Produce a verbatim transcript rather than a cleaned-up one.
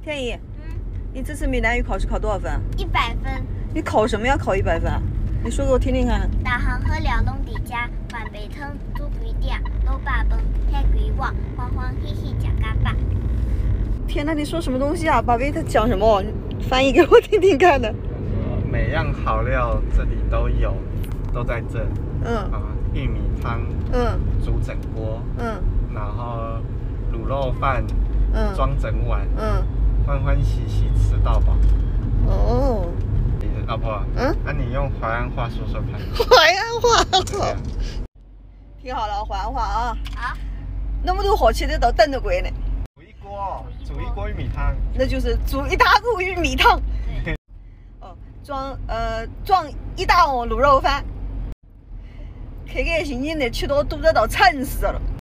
天一， 嗯， 你这次闽南语考试考多少分？ 一百分。 你考什么要考一百分啊？你说给我听听看。 大行喝了弄底家，碗杯汤煮鬼点，老爸本开鬼网，欢欢喜喜讲嘎巴。 天哪，你说什么东西啊？宝贝，他讲什么？翻译给我听听看的。 每样好料这里都有，都在这。 嗯啊，玉米汤， 嗯煮整锅， 嗯然后卤肉饭， 嗯装整碗， 嗯。 欢欢喜喜吃到饱。 哦。 老婆， 嗯， 那、啊、你用淮安话说说看。 淮安话好。听好了，淮安话啊。 好。 那么多好吃的都等着过呢。 煮一锅，煮一锅玉米汤。 那就是煮一大锅玉米汤。 对。 哦，装呃装一大碗卤肉饭。开开心心的吃到肚子都撑死了。